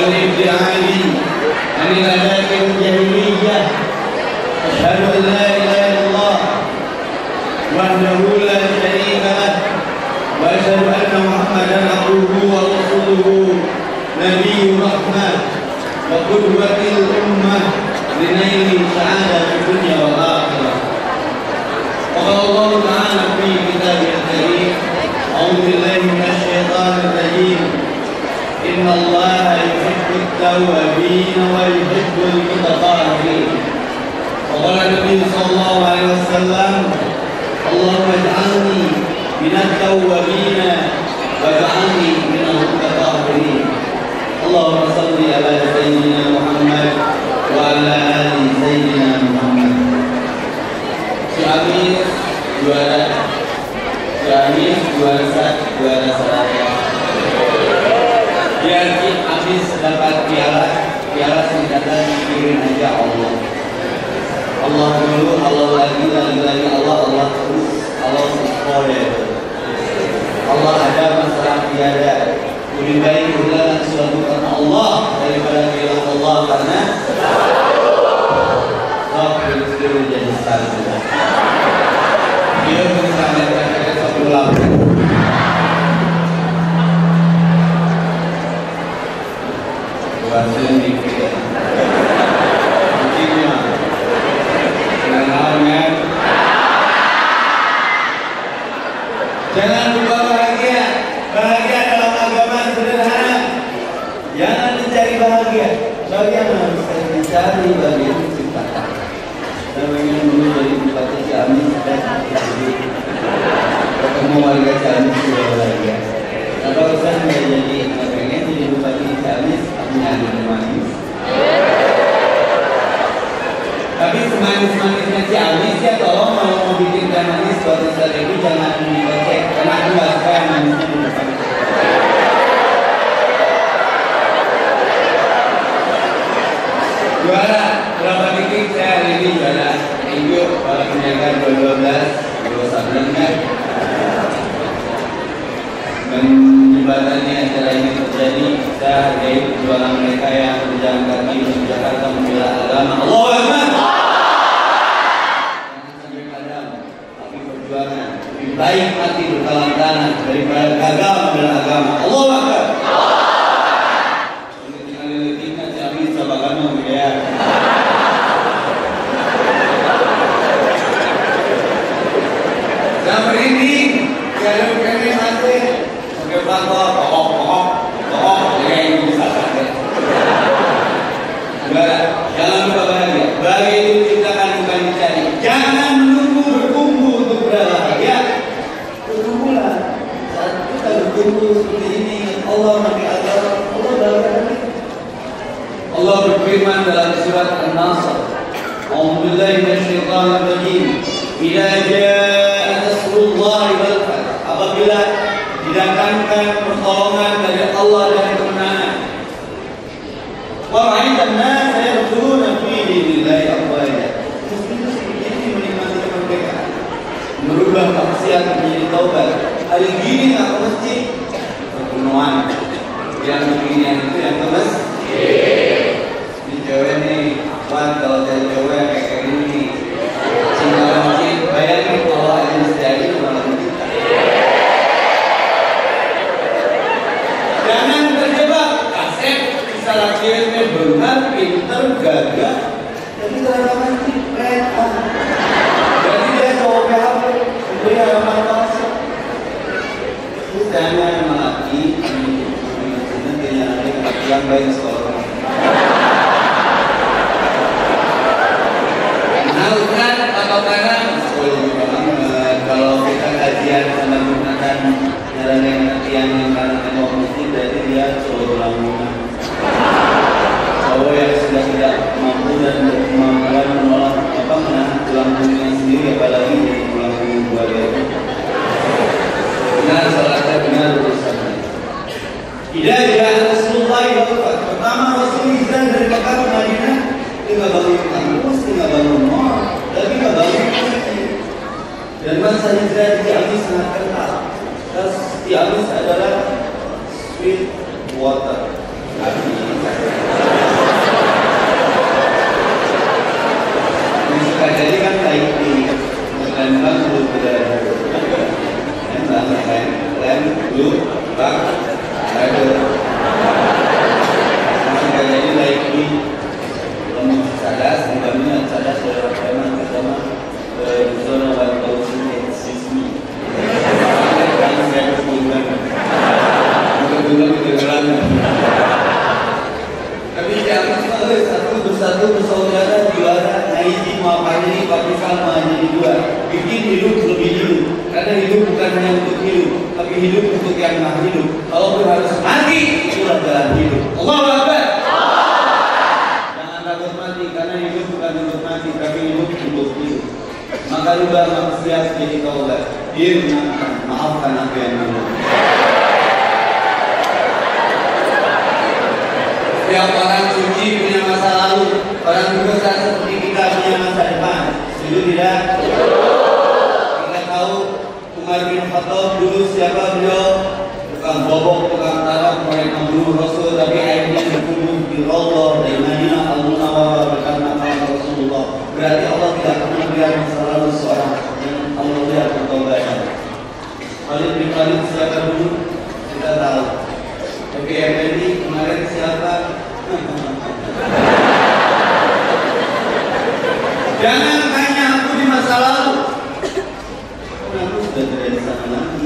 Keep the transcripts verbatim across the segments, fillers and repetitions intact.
والابتعاد عن العادات الجاهلية. أشهد أن لا إله إلا الله وحده لا شريك له، وأشهد أن محمدا عبده ورسوله نبي رحمة وقدوة الأمة لنيل سعادة في الدنيا والآخرة. وقال الله تعالى في كتابه الكريم: أعوذ بالله من الشيطان الرجيم، إن الله يحب التوابين ويحب المتطهرين. وقال النبي صلى الله عليه وسلم: اللهم اجعلني من التوابين واجعلني من المتطهرين. اللهم صل على سيدنا محمد وعلى آل سيدنا محمد. Ciamis juara, Ciamis juara satu, juara seraya. Biar Ciamis dapat piala, piala singkatan dikirim aja Allah. Allah dulu, Allah lagi, lagi lagi Allah, Allah terus, Allah forever. Allah ada, masalah tiada. Lebih baik ulang sesuatu karena Allah daripada bilang Allah karena Allah itu jadi satu. Dia bersama dengan satu lagu. Buat seni kita. Mungkinnya. Kenalnya. Jangan lupa bahagia. Bahagia dalam agama sederhana. Jangan mencari bahagia. Bahagia harus dicari bagi yang diciptakan. Saya ingin dulu jadi bupati Ciamis dan ketemu warga Ciamis sudah bahagia. Kalau saya nggak jadi, nggak pengen jadi bupati Ciamis, punya anak manis. Tapi semanis-manisnya Ciamis ya, tolong kalau mau bikin teh manis buat Ustaz Ibu jangan dikocek, karena aku nggak suka yang manisnya di depan. Juara berapa titik saya hari ini juara? Minggu kalau menjaga dua belas, dua sembilan kan? Dan jembatannya acara ini terjadi, saya hargai perjuangan mereka yang berjalan kaki menuju Jakarta membela agama. Allahu Akbar. Jangan sampai padam, tapi perjuangan lebih baik mati berkalang tangan daripada gagal membela agama. Allahu Akbar. Kalau kami mati, pakai bangkok, pokok, pokok, pokok, yang bisa saja. Jangan lupa bahagia. Bahagia itu diciptakan bukan dicari. Jangan menunggu bertumbuh untuk berbahagia. Bertumbuhlah. Saat kita bertumbuh seperti ini, Allah nabi agama, Allah bahagia. Allah berfirman dalam surat An-Nasr. A'udzu billahi minasyaitonir rajim. Idza jaa nasrullahi wal fath. Apabila didatangkan pertolongan dari Allah dan kemenangan. Wa ra'aitan nas yadkhuluna fi dinillahi afwaja. Ini menikmati kemerdekaan. Merubah maksiat menjadi taubat. Hari gini nggak ke masjid, pertemuan. Yang beginian itu yang ke masjid. Ini cewek nih, kuat kalau jadi cewek kayak gini. Cinta masjid, bayangin kalau ada sejadi malah kita. Jangan terjebak kaset bisa latihannya benar, pinter, gagah. Jadi ternyata masjid mereka. Jadi dia cowok P H P, dia amal palsu. Terus jangan melatih, nanti yang baik sekolah. Kenalkan atau kanan, kalau kita kajian sama menggunakan cara latihan yang kanan atau mesti berarti dia cowok lamunan. Cowok yang sudah tidak mampu dan berkemampuan menolak apa menahan tulang punggungnya sendiri, apalagi jadi tulang punggung keluarga. Benar, salatnya benar urusannya. Tidak ada Rasulullah yang pertama Rasul hijrah dari Mekah ke Madinah, tinggal bangun kampus, tinggal bangun mall, tapi nggak bangun masjid. Dan masa hijrah di Ciamis sangat kental. Terus Ciamis adalah sweet water. Lu, bang, ada. Masih kaya ini lagi. Kamu sadas, kami sadas dalam tema pertama. Zona waktu sismi. Kami saya bukan. Bukan dulu kedengaran. Kami jangan satu bersatu bersaudara juara naiji muapani tapi sama jadi dua. Bikin hidup lebih hidup. Karena hidup bukan hanya untuk hidup, tapi hidup untuk yang maha hidup. Kalau harus mati, itulah jalan hidup. Allahu Akbar. Jangan takut mati karena hidup bukan untuk mati, tapi hidup untuk hidup. Maka rubah maksiat jadi taubat. Dia maafkan apa yang lalu. Setiap orang suci punya masa lalu, orang dosa seperti kita punya masa depan. Setuju tidak? Kita tahu Umar bin Khattab dulu siapa beliau? Tukang bobok, tukang tarak, mereka membunuh Rasul, tapi akhirnya dibunuh di Raudhah dari Madinah Al-Munawwarah dekat makam Rasulullah. Berarti Allah tidak pernah melihat masa lalu seorang yang Allah lihat bertaubatnya. Khalid bin Walid siapa dulu? Kita tahu. Oke, jadi kemarin siapa? Jangan tanya aku di masa lalu. Aku sudah tidak di sana lagi.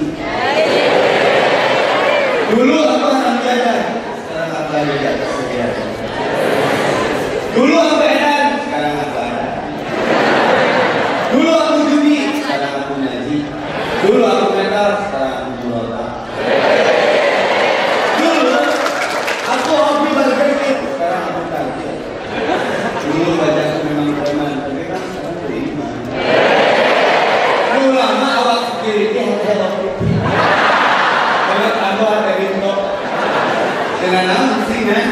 Dulu aku orang jajan, sekarang aku ada di atas sejarah. Dulu aku edan, sekarang aku ada. Dulu aku judi, sekarang aku ngaji. Dulu aku metal, sekarang aku jualan. Dulu aku hobi berpikir, sekarang aku takut. Dulu baca memang preman, tapi kan sekarang beriman. Dulu lama awak security hanya waktu itu. Kalau aku ada gitu, dengan nama sih kan?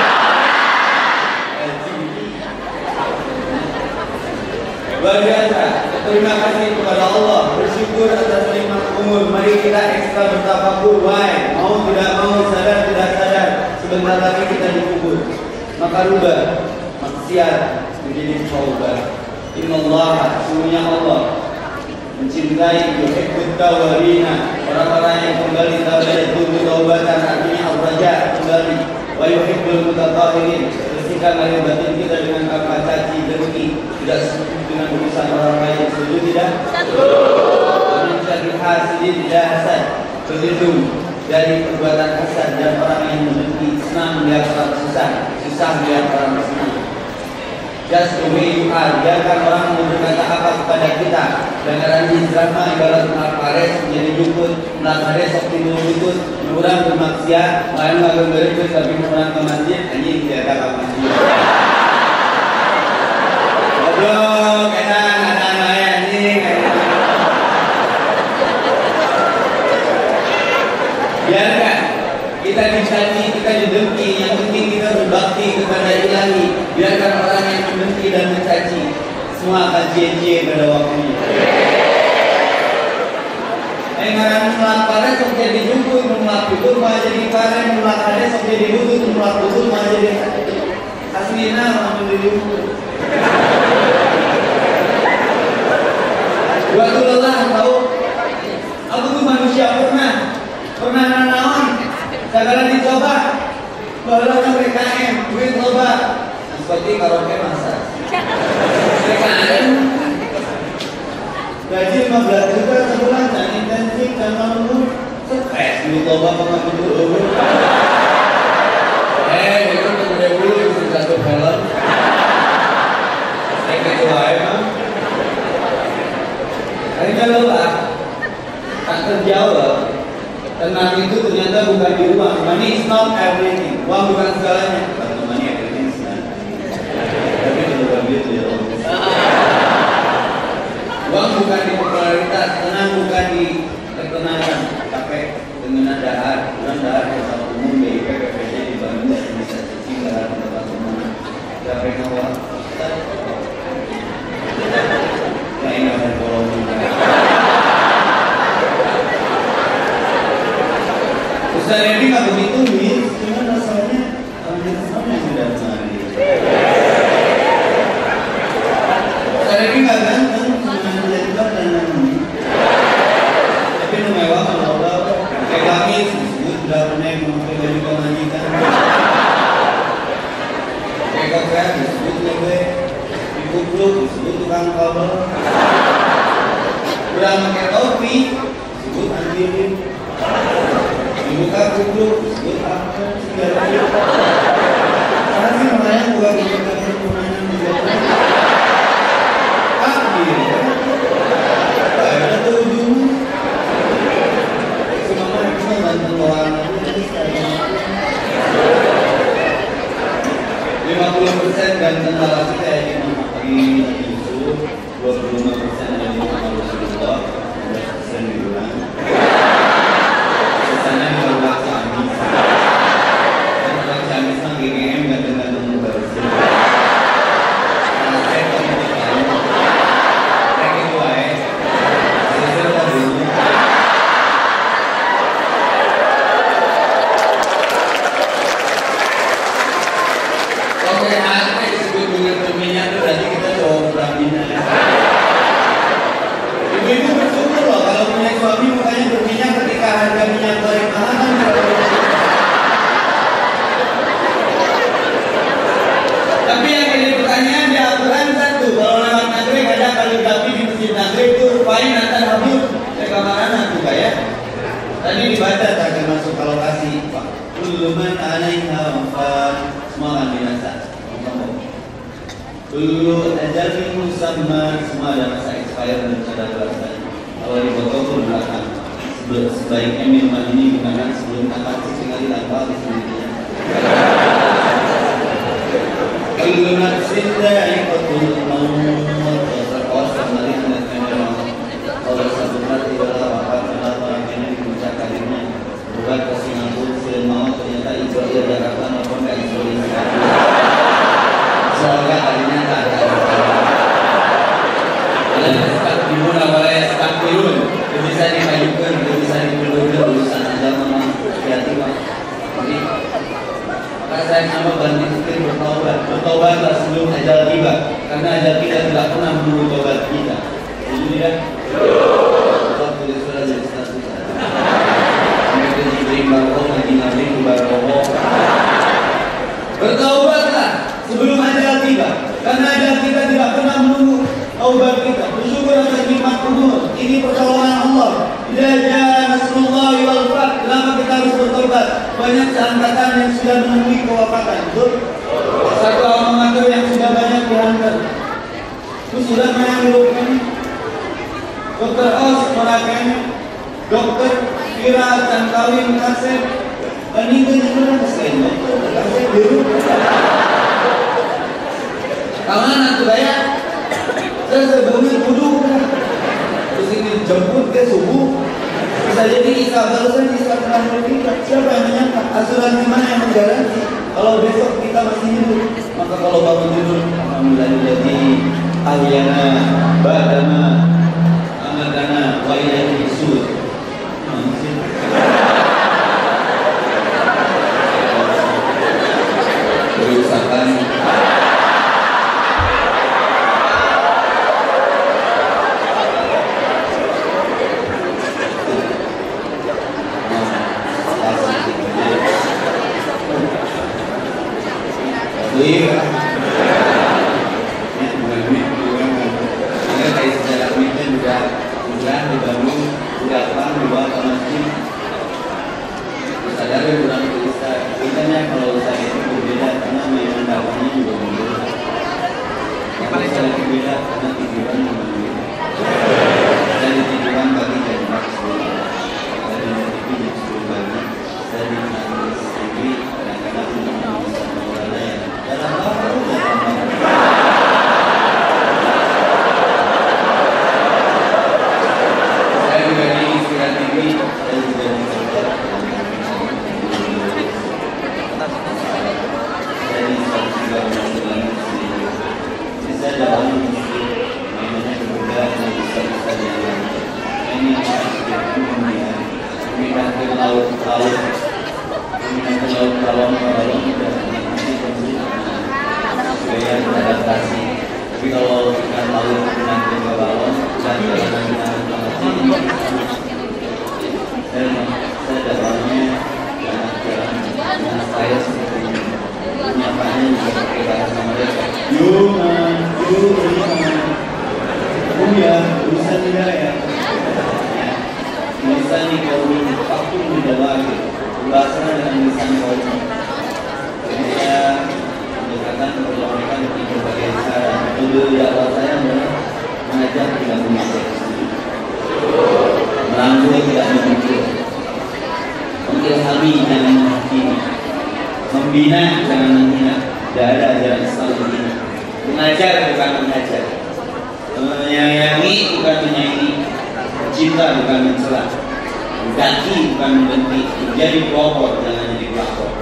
Luar biasa. Terima kasih kepada Allah. Bersyukur atas nikmat umur. Mari kita ekstra bertafakur. Why? Mau tidak mau, sadar tidak sadar, sebentar lagi kita dikubur. Maka rubah maksiat menjadi taubat. Innallaha, sesungguhnya Allah mencintai yuhibbut tawwabina, orang-orang yang kembali taubat tunggu taubatan, artinya al-raja kembali. Wa yuhibbul mutatahhirin, bersihkan lahir batin kita dengan apa caci dengki, tidak sibuk dengan urusan orang lain. Setuju tidak? Mencari hasil tidak hasad, berlindung dari perbuatan hasad dan orang yang mendengki. Senang melihat orang susah, susah melihat orang senang. Just the way you are. Biarkan orang mau berkata apa kepada kita. Dengan anjing drama ibarat melakares menjadi jukut, melakares sok timbul jukut, orang bermaksiat, lain lagu berikut tapi orang ke masjid, anjing tidak ada ke masjid. Goblok, enak, ada anak anjing. Biarkan kita dicaci, kita didengki, yang penting kita berbakti kepada Ilahi. Biarkan orang yang mendengki dan mencaci semua akan cie-cie pada waktunya. Eh, ngarang mulak pare sok jadi jungkut, mulak putur malah jadi pare, mulak ade sok jadi butut, mulak butut malah jadi asmina malah jadi jungkut. Waktu lelah tahu, aku tuh manusia pernah, pernah nanaon, segala dicoba, baru P K M, duit loba, seperti karaoke masak. P K M gaji lima belas juta sebulan, dan intensif dan malu stres, duit loba pengaku dulu. Eh, itu kemudian dulu itu satu film. Saya ketua emang. Akhirnya loba, tak terjawab. Tenang itu ternyata bukan di uang. Money is not everything. Uang bukan segalanya. Bukan money everything segalanya. Tapi itu bukan gitu ya. Uang bukan di popularitas, tenang bukan di ketenangan. Tapi dengan dahar, dengan dahar pesawat umum B I P P P J di Bandung bisa cici dahar tempat umum. Tapi uang, lain akan bolong juga. Ustaz Rebi nggak begitu, Wis. Cuma masalahnya ambil sama yang sudah mandi. Ustaz Rebi nggak ganteng, cuma jilbab dan nani. Tapi nu mewah kalau Allah. Gamis disebut Daruneng memakai baju kemanjikan. Ekoknya disebut lewe. Dikupluk disebut tukang kabel. Udah pakai topi disebut anjirin. Dibuka kupluk disebut apa? Segala karena sih makanya bukan kita perkebunan menjadi takdir. Ada tuh ujung. Semua itu dan pengeluaran itu lima puluh persen ganteng lelaki kayak di Yusuf, dua puluh lima persen dari Muhammad Rasulullah, lima belas persen di bulan. Sisanya di luar Ciamis. Dan luar Ciamis mah G G M ganteng-ganteng baru. Karena saya kok mau tahu, saya gitu aja. Saya sudah dulu. Oke, apa disebut dengan berminyak itu berarti kita cowok berminyak. Ibu-ibu bersyukur loh kalau punya suami mukanya berminyak ketika harga minyak goreng mahal kan. Tapi yang jadi pertanyaan di Al-Quran satu, kalau lewat nagrek ada kaligrafi di masjid nagrek itu rupain antar habis ke kamaran tuh kayak. Tadi dibaca tak masuk ke lokasi Pak. Uluman alaiha wafat, semua akan binasa. Dulu ajalin musamma, semua ada masa expired dan cara belasan. Kalau di botol belakang, sebaiknya minuman ini gunakan sebelum makan sesekali tanpa disebutnya. Kalau nafsin dha'iqatul maut, terkawas kembali melihatnya memang kalau sebentar tidaklah wafat kenapa akhirnya diucapkannya bukan ke Singapura film maut ternyata itu ia Jakarta maupun ke Indonesia. Semoga tadinya tak ada. Kalian sekat timun awalnya sekat timun, bisa dimajukan, bisa dipeluk urusan agama hati-hati Pak. Jadi maka saya nama bantu setir bertaubat, bertaubatlah sebelum ajal tiba, karena ajal kita tidak pernah menunggu taubat kita. Jadi tidak. Allah tulis surat jadi status. Mereka diberi baroh, lagi nabi baroh. Bertaubatlah sebelum ajal tiba, karena ajal kita tidak pernah menunggu taubat kita. Bersyukur atas nikmat umur. Ini pertolongan Allah. Idza jaa nasrullahi wal fath. Kenapa kita harus bertobat? Banyak seangkatan yang sudah menemui kewafatan. Betul? Satu alma mater yang sudah banyak dihantar. Itu sudah banyak dilupakan. Dokter Os Moraken, Dokter Kira Tangkawin Kasep, meninggal juga mesin dokter Kasep biru. Kaman aku bayar. Saya sebelumnya kudu terus ini jemput ke subuh bisa jadi Isa barusan Isa terakhir kita. Siapa yang menyangka? Asuransi mana yang menggaransi kalau besok kita masih hidup? Maka kalau bangun tidur alhamdulillah jadi ahyana badana amadana wa ilaihi sud. Berusakan iya, ini bukan duit, bukan karena dari sejarah duitnya juga udah dibangun, udah apa, dibawa ke masjid. Sadar ya bulan kita, kitanya kalau usaha itu berbeda karena memang dakwahnya juga berbeda. Yang paling sedikit beda karena tujuan yang berbeda. Dari tujuan bagi jadi maksud, dari nanti jadi sepuluh bagi, dari nanti sendiri kadang-kadang untuk bisa mengelola yang dalam apa itu dalam apa. Saya juga di Inspirat T V, saya juga di Inspirat. Saya di satu tiga bulan muslim. Saya dalam muslim, namanya berbeda dan bisa-bisa yang lain. Ini yang sedikit kemudian memindah ke laut-laut, memindah ke laut-laut, laut tidak nanti supaya beradaptasi. Tapi kalau ikan laut dengan ke balon dan jalan-jalan saya saya dapat bilisani kaum waktu mendawaki pembahasan dengan lisan kaum. Jadi saya mengatakan perlawanan di berbagai cara. Tujuan dakwah saya adalah mengajak tidak mengajak, merangkul tidak memukul, mengilhami jangan menghakimi, membina jangan menghina. Tidak ada ajaran Islam menghina. Mengajar bukan mengajar, menyayangi bukan menyayangi, cinta bukan mencela, mendaki bukan membenci, menjadi pelopor jangan jadi pelakor.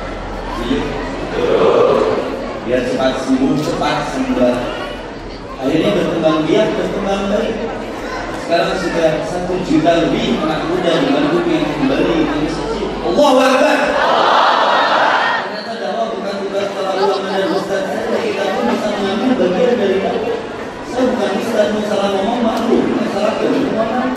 Biar cepat sembuh, cepat sembuh. Akhirnya berkembang biak, berkembang baik. Sekarang sudah satu juta lebih anak muda di Bandung yang kembali ke masjid. Allahu Akbar. Ternyata dakwah bukan tugas para ulama dan ustaz saja. Kita pun bisa mengambil bagian dari dakwah. Saya bukan ustaz, masalah ngomong maklum, masalah keuangan.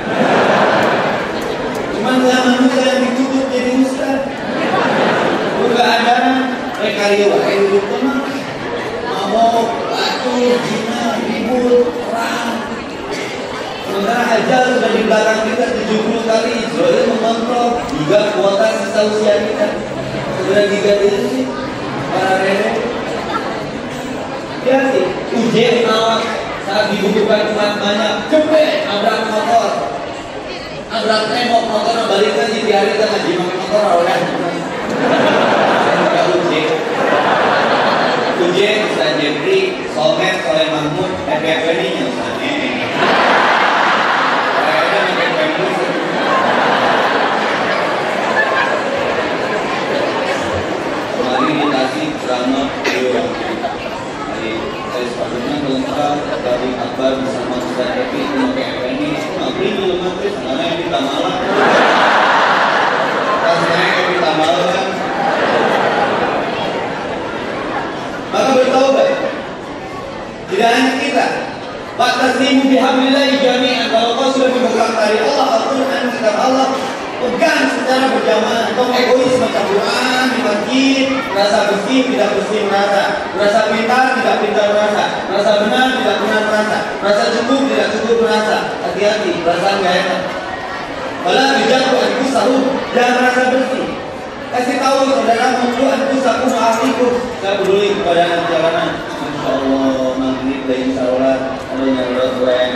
Cuman saya manusia yang ditutup jadi ustaz. Bukan ada rekarya wahai hidup tenang. Mabok, batuk, zina, ribut, perang. Sementara ajar sudah di belakang kita tujuh puluh kali. Israel mengontrol juga kuota sisa usia kita. Sudah tiga ini para rene. Ya sih, ujian awak saat dibutuhkan umat banyak, cepet nabrak motor, nabrak tembok motor, balik lagi di hari kita ngaji pakai motor awalnya. Saya ujian, ujian Ustaz Jepri, Solmet, Soleh Mahmud, F F ini nyusahnya. Kemarin dikasih ceramah beliau. Saya sepatutnya melengkap dari Akbar bersama Ustaz Epi itu pakai F N I. Maghrib belum maghrib, karena Epi tak malam. Rasanya Epi tak malam kan. Maka bertaubat. Tidak hanya kita. Wa'tasimu bihablillahi jami'an. Kalau kau sudah memegang tali Allah, Al-Quran, kitab Allah, pegang secara berjamaah. Kau egois macam Quran di masjid, merasa bersih tidak bersih merasa, merasa pintar tidak pintar merasa, merasa benar tidak benar merasa, merasa cukup tidak cukup merasa. Hati-hati, perasaan gak enak. Malah dijatuh aku sahur, jangan merasa bersih. Kasih tahu saudara muncul aku saku ma'afiku. Saya peduli kepada anak jalanan. Masya Allah, maghrib dari sholat ada yang keren.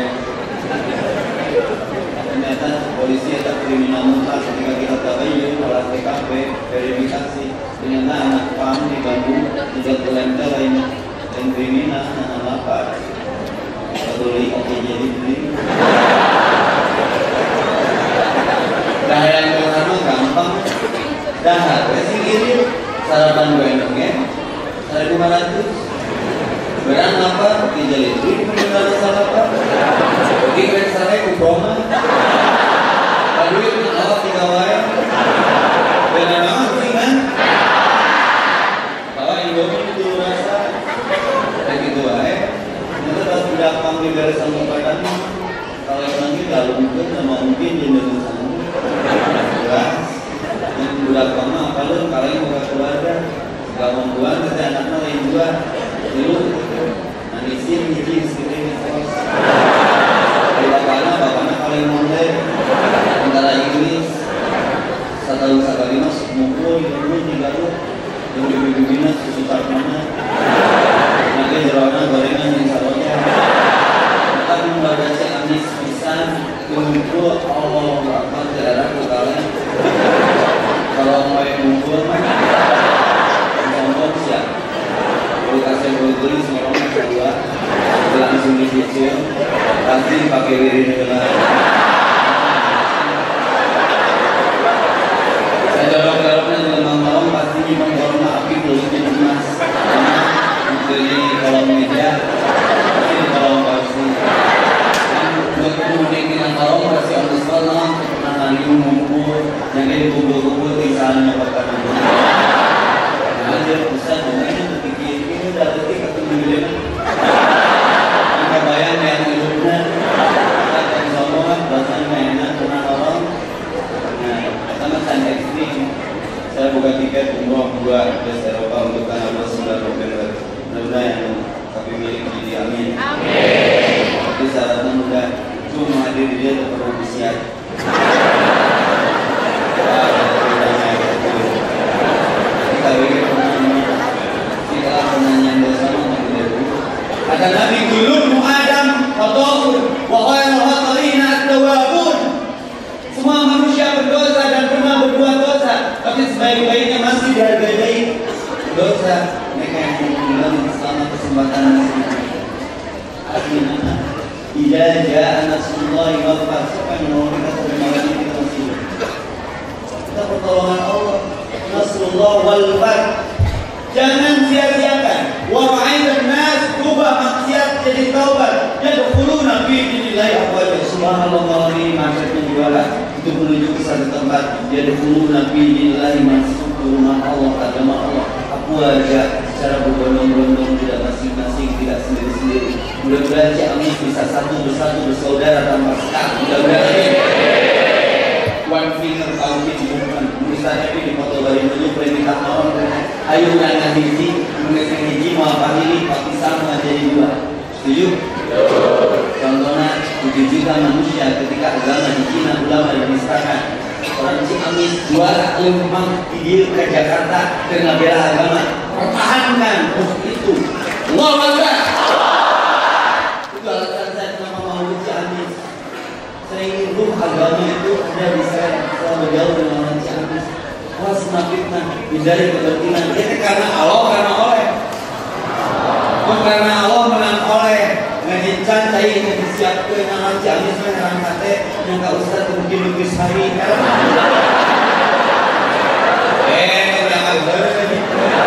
Ternyata polisi atau kriminal mutlak ketika kita tabayun olah T K P verifikasi ternyata anak pam di Bandung tidak terlempar lain dan kriminal anak lapar. Peduli oke jadi beli. Dah yang pertama gampang. Dah, kasih kiri sarapan gue enaknya satu lima ratus. Berang apa? Dijalin duit mengenal sarapan. Pergi ke sana ke Boma. Lalu itu awak tiga wae. Benar banget sih kan? Bawa Indomie itu rasa kayak gitu wae. Nanti pas udah panggil dari sama badan. Kalau yang nanti kalau mungkin sama mungkin di Indonesia jelas. Yang budak mama kalau kalian bukan keluarga gak membuat nanti anaknya lain juga dulu nangisin hiji sering kos dari bapaknya bapaknya kalian mondek antara Inggris satu sekali mas mukul dulu tiga lu yang bibi-bibinya susu mana nanti jerawatnya gorengan yang salonnya kita membaca si anis pisan untuk Allah apa daerah ke kalian. Kalau mau yang ngumpul mah ngomong siap kalau kasih beli semua orang kedua langsung dicicil pasti pakai wirid dengan saya dorong-dorongnya dengan mau pasti memang api belum emas karena dari kolom meja ini kolom pasti buat kemudian dengan kolom pasti harus kolom nanti ngumpul yang ini kumpul-kumpul misalnya bapak ibu nah dia pusat dengan pikir ini udah detik atau minggu angka bayang yang hidupnya akan sombongan bahasanya enak karena orang nah sama saya ekstrim saya buka tiket umroh buat ke Eropa untuk tanggal dua puluh sembilan November mudah yang kami miliki di amin tapi syaratnya mudah cuma hadir dia tetap berusia idza jaa nasrullahi wal fath. Siapa yang mau kita terima lagi kita masih kita pertolongan Allah, nasrullah wal fath. Jangan sia-siakan. Wa ra'aitan nas ubah maksiat jadi taubat. Yadkhuluna fi dinillahi afwaja. Subhanallah, ini maksudnya jualan itu menuju ke satu tempat. Yadkhuluna fi dinillahi, masuk ke rumah Allah, agama Allah. Afwaja, secara berbondong-bondong, tidak masing-masing, tidak sendiri-sendiri. Mudah-mudahan Ciamis bisa satu bersatu bersaudara tanpa sekat. Mudah-mudahan one finger tauhid bukan misalnya ini foto bari menuju perintah awal. Ayo nang hiji mengenai hiji mau apa ini pakai sama jadi dua. Setuju? Contohnya tujuh juta manusia ketika agama di Cina ulama dinistakan, orang Ciamis juara lempang video ke Jakarta dengan bela agama, pertahankan itu. Allahu Akbar. Itu alasan saya kenapa mau di Ciamis. Saya ingin ruh agama itu ada di saya, selalu jauh dengan orang Ciamis. Was fitnah, hindari kepentingan. Itu karena Allah, karena oleh. Bukan karena Allah menang oleh. Ngajikan saya yang disiapkan nama Ciamis menang kate yang kak Ustaz mungkin lukis hari. Eh, jangan berani.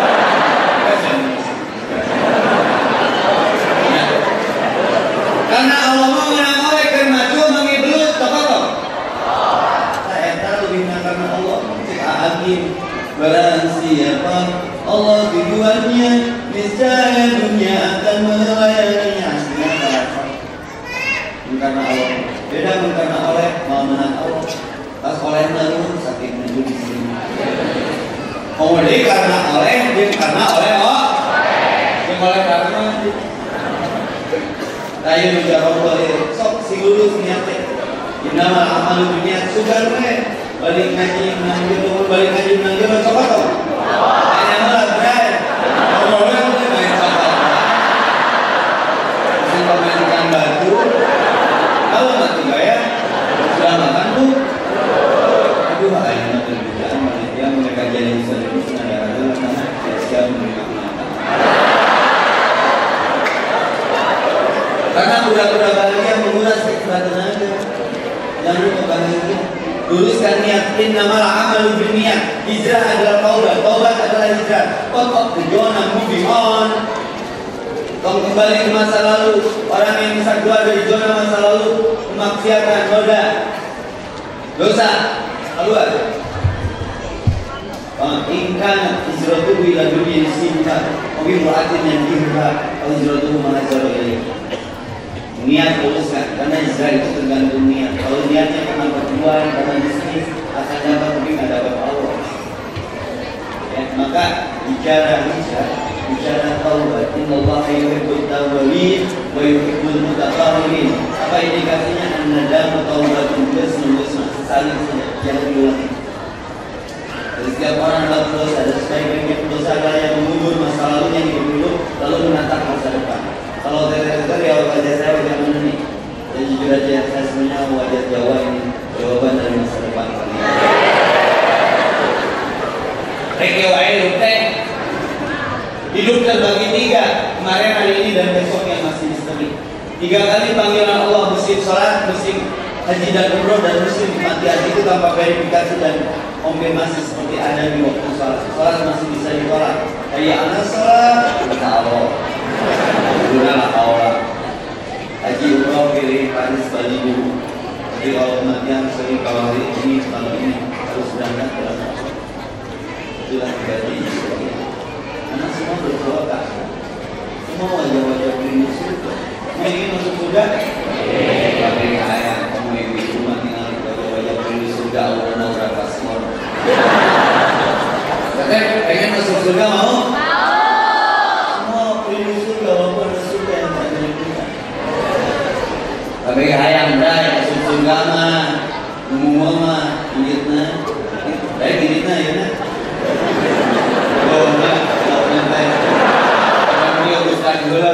Karena Allah mau menang oleh karena maju mengibelut apa-apa. Saya tahu lebih karena Allah. Hakim, barang siapa Allah tujuannya, niscaya dunia akan melayaninya. Karena Allah, beda karena oleh mau menang Allah. Pas oleh lalu sakit menuju di sini. Kemudian karena oleh, dia karena oleh oh, dia oleh karena. Tayo menjawab boleh, sok si lulus niatnya. Inama amal dunia sudah mulai. Balik ngaji menanggil, balik ngaji menanggil, coba tau? Hanya malah berat. Kalau boleh boleh main coba. Mesti pemainkan batu. Kalau mati gaya, sudah makan tuh. Aduh, hanya nanti kerjaan manusia mereka jadi bisa lebih senang dulu karena siap menerima kenyataan. Karena budak-budak bahagia menguras keberat tenaga. Jangan lupa bahagia. Luruskan niat, innamal amalu binniyat. Hijrah adalah taubat, taubat adalah hijrah. Pokok tujuan moving on. Kamu kembali ke masa lalu. Orang yang bisa keluar dari zona masa lalu, kemaksiatan, noda, dosa, keluar. Ingkana hijratuhu ila dunya yusibuha wa bi imra'atin yankihuha aw hijratuhu ma hajara ilayhi. Niat luruskan, karena hijrah itu tergantung niat. Kalau niatnya karena perjuangan, karena bisnis, akan dapat mungkin nggak dapat Allah. Ya, maka bicara hijrah, bicara taubat. Inna Allah yuhibbut tawwabin wa yuhibbul mutatahhirin. Apa indikasinya? An-nadamu taubatun tasnun saling jangan diulangi. Dari setiap orang dalam dosa, ada sebaik-baiknya dosa yang mengubur masa lalunya hidup dulu, lalu menatap masa depan. Kalau teter-teter ya wajah saya wajah mana nih? Dan jujur aja saya sebenarnya wajah Jawa ini jawaban dari masa depan kalian. Reki wae lupa. Hidup terbagi tiga, kemarin, hari ini dan besok yang masih misteri. Tiga kali panggilan Allah, musim sholat, musim haji dan umroh, dan musim mati hati itu tanpa verifikasi dan konfirmasi seperti ada di waktu sholat. Sholat masih bisa ditolak. Kayak anak sholat, kita Allah. Gunalah Allah. Haji umroh pilih Paris Bali dulu. Jadi kalau kematian sering kalau hari ini kalau ini harus berangkat berangkat. Itulah pribadi. Karena semua berdoa kan. Semua wajah-wajah klinis itu. Mau ingin masuk surga? Tapi ayah kamu yang di rumah tinggal wajah-wajah klinis surga aura-aura paspor. Oke, pengen masuk surga mau? Tapi hayang dah susun gama, umum mah, ingetna, baik ingetna ya na. Oh na, kalau nanti, kalau dia ustad gula.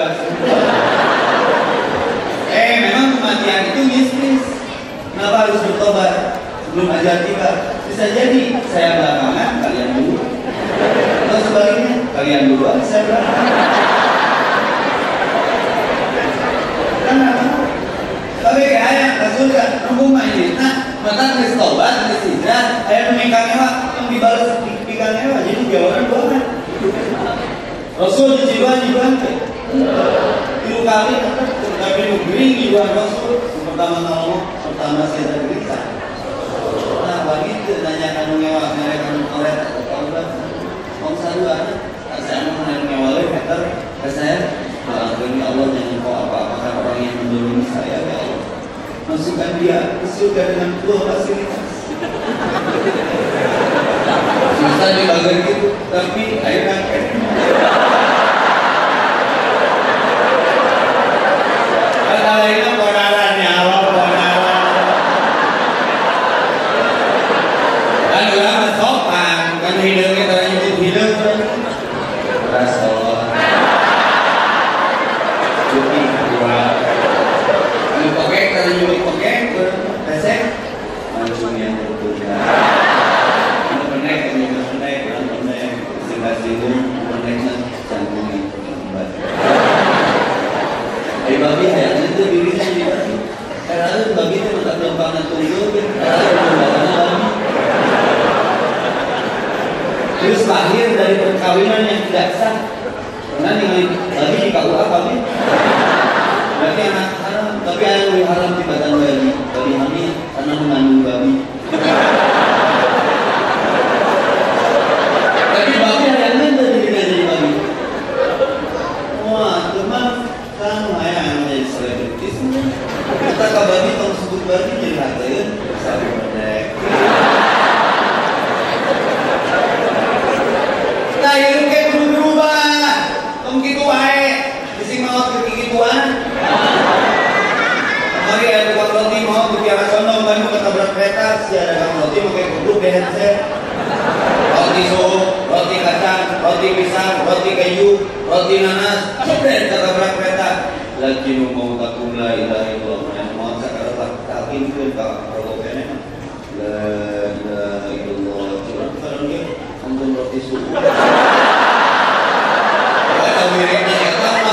Eh, memang kematian itu mistis. Kenapa harus bertobat sebelum ajal tiba? Bisa jadi saya belakangan, kalian dulu. Atau sebaliknya, kalian duluan, saya belakangan. Kenapa? Tapi kayak Rasul kan nunggu main. Nah, mata geus tobat geus hijrah, aya nu mingkang ewa yang dibales mingkang ewa jadi jawaban dua. Rasul jiwa jiwa teh. Tilu kali tapi nu geuring jiwa Rasul pertama ngomong pertama saya cerita. Nah, begitu nanya kanu ngewa nanya kanu oleh Allah. Om sarua saya mau nanya ngewa le meter ke saya. Maafkan Allah yang engkau apa-apakan orang yang mendolimi saya, ya Allah. Masukkan dia ke surga dengan full fasilitas. Susah dibagian gitu, tapi akhirnya kata lainnya konaran nyawa, konaran. Kan orang sopan, kan hidungnya tanya nyebut hidung. Rasul. Cuti dua. Ini pakai kalau nyebut pakai, pesek. Langsung yang berbeda. Ini penek, ini penek, ini penek. Singkat-singgung, peneknya jantung itu lambat. Dari babi hayatnya itu dirinya di babi. Karena itu babi itu tak gampang tunggu, karena itu gampang babi. Terus lahir dari perkawinan yang tidak sah. Karena dengan babi di K U A babi. Berarti anak haram, tapi ada yang haram tibatan babi. Babi hamil karena mengandung babi. Tapi babi ada yang lain dari jadi babi. Wah, teman kan ayah menjadi selebritis. Kita ke babi kalau sebut babi jadi hati, sabi pendek. Nah, itu kayak berubah. Tong gitu wae, bising mau kekituan. Mari ada tukang roti mau bicara sono, bantu ketabrak kereta, si ada tukang roti mau kayak kudu handset. Roti sup, roti kacang, roti pisang, roti keju, roti nanas, sampai ketabrak kereta. Lagi nu mau takum la ilaha illallah, mau sekarang tak takin ke kalau kene. La ilaha illallah, curang kalau dia ampun roti sup. Ada miripnya yang sama.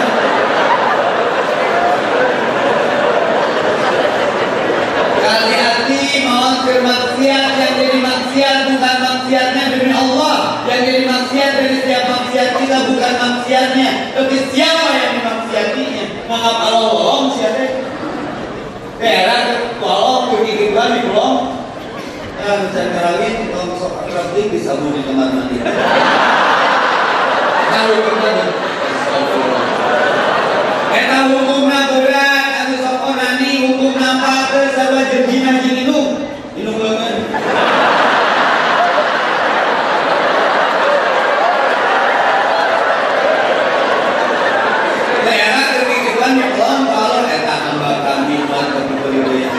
Hati-hati mohon bermaksiat, yang jadi maksiat bukan maksiatnya demi Allah, yang jadi maksiat dari setiap maksiat kita bukan maksiatnya, tapi siapa yang dimaksiatinya. Maka kalau tolong siapa? Daerah tolong berkiki-kikian di kolong. Nah, mencari karawin, kalau sok akrabli bisa di kamar mandi. Tahu kemana? Eta hukumna berat, anu sok onani hukumna pater sarua jeung jeung indung. Indung leungeun. Daerah kekikuan di kolong kalau eta hamba kami buat kemudian.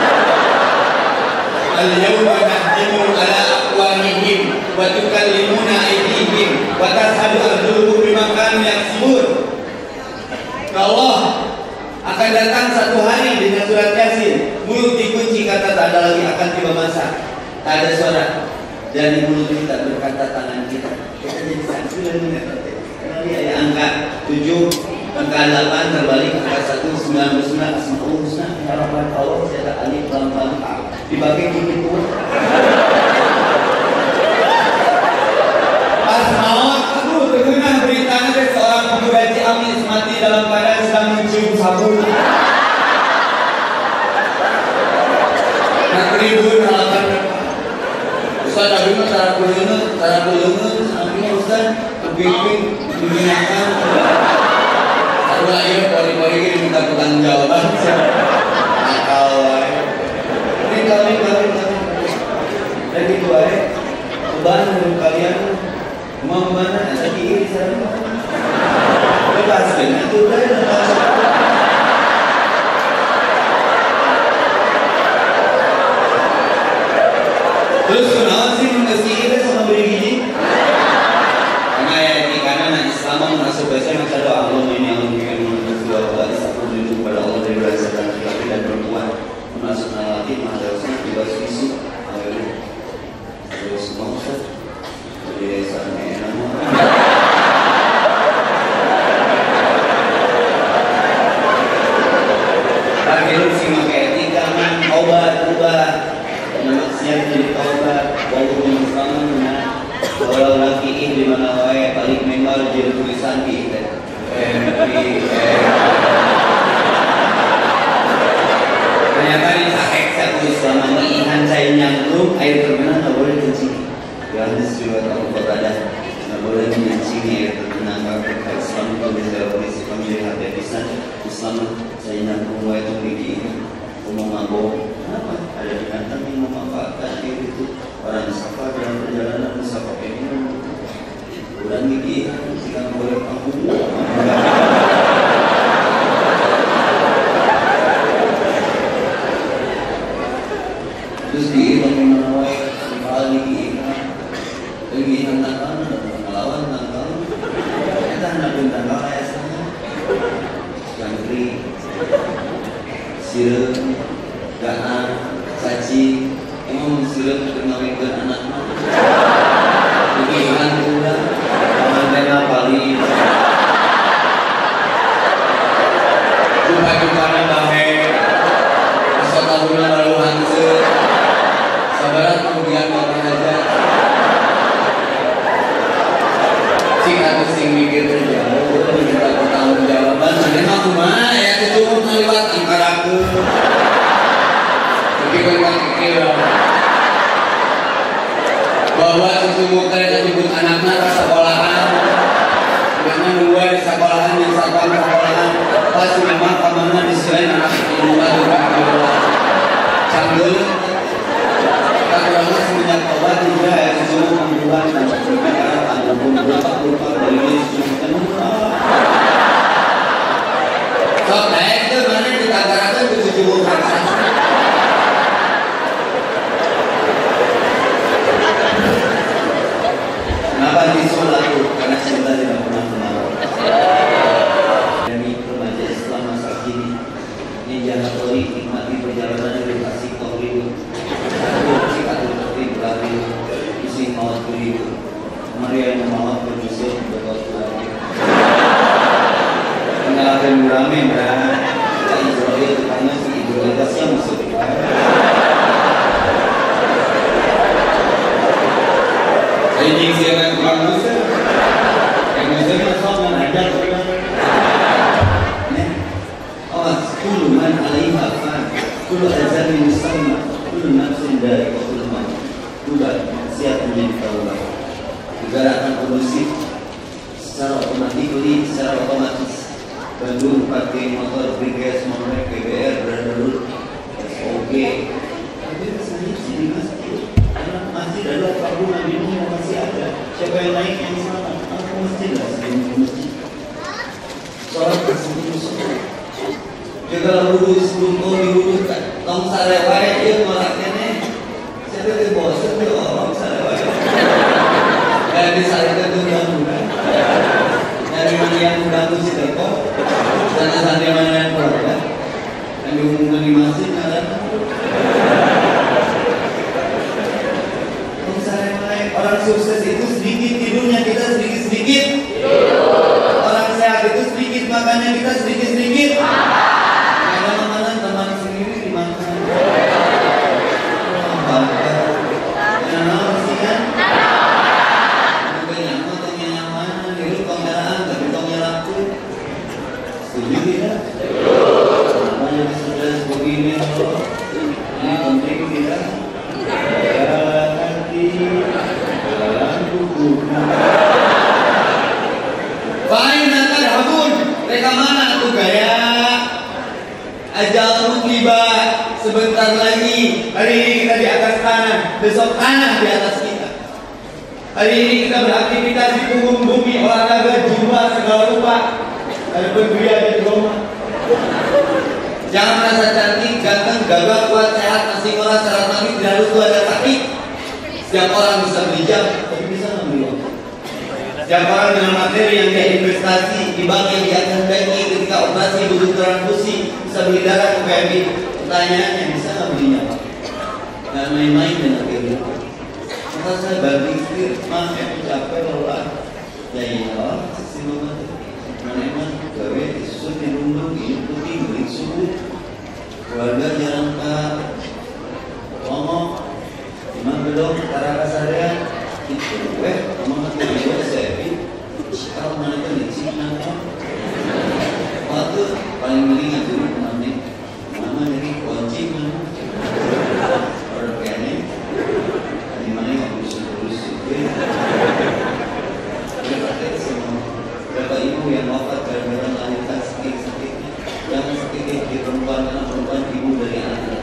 Al-yawma nahdimu ala aqwamihim wa tukallimuna aydihim wa tashhadu arjuluhum bima kanu yaksibun. Allah akan datang satu hari dengan surat Yasin, mulut dikunci kata tak ada lagi, akan tiba masa tak ada suara dan di mulut kita berkata tangan kita. Kita jadi saksi dan mengerti. Karena dia ada angka tujuh, angka delapan terbalik angka satu, sembilan puluh sembilan, asmaul husna, harapan Allah saya tak alif lam lam dibagi gigi pun. Pas maut, aduh terkenal beritanya dari seorang pemuda Ciamis mati dalam keadaan sedang mencium sabun. Nah tribun halaman Ustaz tadi mah cara kulunut, cara kulunut, sampingnya Ustaz kebimbing, digunakan. Sarua ieu pori-pori ge diminta pertanggung jawaban. Akal wae. Ini kali kali kali. Lagi dua ya. Beban kalian mau mana? Ada di sana. Lepas dengan itu dah. Terus kenapa sih mengasihi kita sama beri gigi? Karena ya ini karena Islam masuk bahasa macam doa Allah ini yang mungkin menurut dua kali satu menuju kepada Allah dari rasa dan laki dan perempuan masuk nalati madrasah bebas isu. Terus mau Ustaz jadi sana nama. Akhirnya nempel di tulisan kita. Ternyata di sakit satu selama ini ikan saya nyangkut air terbenam nggak boleh kencing. Yohanes juga tahu berada nggak boleh menyancing air terbenam karena Islam itu bisa berisi pemilih hati Islam. Islam saya nyangkut mulai itu begini. Mau mabok, kenapa? Ada binatang yang memanfaatkan air itu. Orang safar dalam perjalanan bisa pakai minum. Bulan gigi, jika boleh kampung. Terus di bagaimana wae soal gigi, gigi tentang melawan tentang kita nak tentang kayak sana, jangkrik, sirup, gahan, cacing. Emang sudah mengawinkan anak mana? Pikiran pula, mantan paling. Jumpa-jumpa bahaya, masa tahunan lalu hancur. Sabaran kemudian mau aja. Cing atau sing mikir terjauh, minta bertanggung jawaban. Nanti aku mah ya itu lewat angkara aku. Kira bahwa sesungguhnya kita jemput anaknya ke sekolahan karena dua di sekolahan di sekolahan sekolahan pas memang kemana di selain anak itu juga juga canggul kita kurangnya semenjak obat juga ya sesungguhnya membuat dan sebenarnya ada pun berapa berupa dari sesungguhnya sok naik itu mana ditantarakan ke tujuh puluh persen. Kenapa disuruh laku? Karena cinta tidak pernah kemarau. Demi remaja Islam masa kini, ini jangan tori nikmati perjalanan dari kasih kori. Satu sikap seperti berarti isi maut beri. Maria yang maut berjusul betul lagi. Mengalahkan rame berana. Kita Israel karena si ideologisnya masuk. Ini siapa tukang Musa? Yang Musa masuk mengajar orang. Awas, kulu man alaiha fan, kulu azami musamma, kulu nafsin dari kul man. Juga siap menjadi taubat. Negara akan kondusif secara otomatis, secara otomatis. Bandung pakai motor Briges, motor P B R, Brotherhood, S O G. Tapi rasanya sini masih. Masjid adalah kabungan di dunia masih ada. Siapa yang naik yang selamat? Aku masjid lah sebelum masjid. Sholat sebelum masjid. Jaga wudhu sebelum kau diwudhukan. Tong sarewaya dia nolaknya. Siapa yang bosan dia orang sarewaya. Dan disalahkan itu gangguan. Dari mana yang mengganggu si teko? Dan dari mana yang keluarga? Yang diumumkan di masjid ada. Orang sukses itu sedikit tidurnya, kita sedikit-sedikit. Orang sehat itu sedikit makannya, kita sedikit-sedikit. Ada makanan teman sendiri dimakan. Yang nama sih kan? Bukan nyaman, tongnya nyaman. Hidup tongnya tapi tongnya laku. Setuju tidak? Namanya sukses begini loh. Ini penting tidak? Fine nanti habun. Mereka mana tuh gaya? Ajalmu tiba sebentar lagi. Hari ini kita di atas tanah, besok tanah di atas kita. Hari ini kita beraktivitas di punggung bumi, olahraga, jumpa segala rupa. Ada berbria di rumah. Jangan merasa cantik, ganteng, gagah, kuat, sehat, masih ngolah, syarat mati, tidak harus ada sakit. Setiap orang bisa beli jam, tapi bisa nggak beli uang. Setiap orang dengan materi yang dia investasi di bank yang dia kehendaki ketika operasi butuh transfusi bisa beli darah ke P M I. Pertanyaannya bisa nggak belinya Pak? Nggak main-main dengan kehidupan. Maka saya berpikir, mas saya capek lelah. Ya iya, sisi mama mana gawe isu di rumah ini putih beli subuh. Keluarga jarang kak ngomong. Memang belum cara kasarnya itu, eh, memang tidak bisa saya Sekarang mana kan di sini nama waktu paling mendingan dulu namanya nama dari kunci mana orang kayaknya di mana yang bisa terus itu berapa ibu yang wafat gara-gara melahirkan sakit-sakitnya jangan sakit di perempuan karena perempuan ibu dari anak.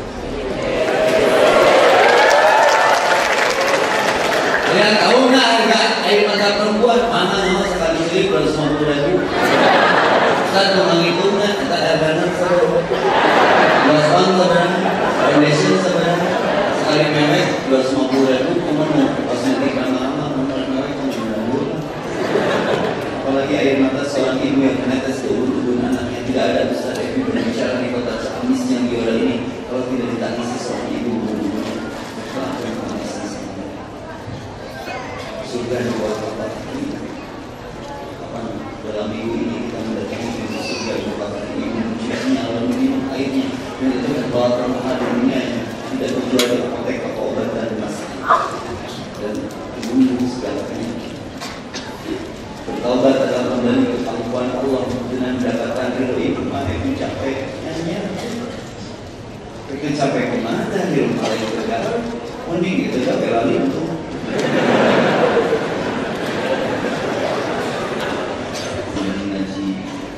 Kalian tahu nggak harga air mata perempuan mahal mahal sekali sendiri dua ratus lima puluh ribu. Saat menghitungnya kita ada dana dua pound sebenarnya, foundation sebenarnya sekali mewek dua ratus lima puluh ribu, kemudian kosmetik lama-lama menarik kemudian apalagi air mata seorang ibu yang menetes ke tubuh anaknya tidak ada besar ibu berbicara di kota Ciamis yang Biola ini kalau tidak ditangisi seorang ibu surga di bawah kapal ini. Apa dalam minggu ini kita mendatangi pintu surga di bawah kapal ini menciumnya lalu minum airnya dan itu membawa perempuan dunia yang tidak terjual di apotek atau obat dan masak dan membunuh segala penyakit. Bertaubat adalah kembali ke pangkuan Allah dengan mendapatkan ridho itu mana itu capeknya itu capek kemana di rumah lain kerja mending itu capek lagi untuk ngaji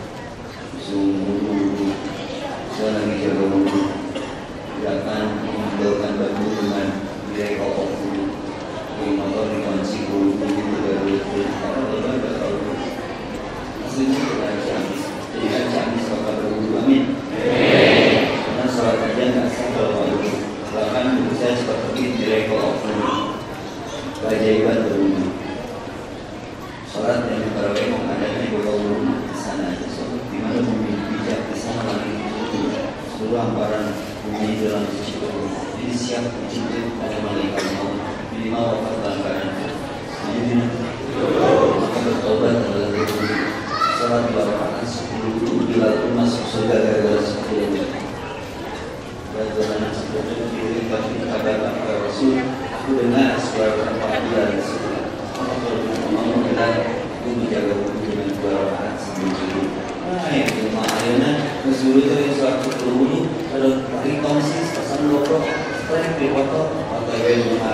sungguh saya lagi jaga wudhu gerakan mengambilkan batu dengan nilai kokoh dulu di motor di kunci wudhu itu dari wudhu karena lebar gak terlalu aslinya kita Ciamis jadi kan Ciamis bakal berwudhu amin karena sholat aja gak sah kalau wudhu bahkan wudhu saya seperti nilai kokoh dulu keajaiban berwudhu sholat yang tarawih mengadanya dua wudhu di sana aja sholat di mana bumi bijak di sana lagi seluruh hamparan bumi dalam sisi Allah ini siap mencintai pada malaikat maut minimal wafat dalam keadaan jadi maka bertobat adalah berwudhu sholat dua rakaat sepuluh wudhu bila pun masuk surga gara-gara sepuluh wudhu bagaimana sepuluh diri bagi kabarkan kepada Rasul aku dengar suara panggilan surga mau kita itu menjaga wudhu dengan dua rakaat sebelum wudhu. Nah yang cuma akhirnya kesuruh itu yang suara sepuluh wudhu ada pakai tongsis pasang logo strike di foto atau yang luar.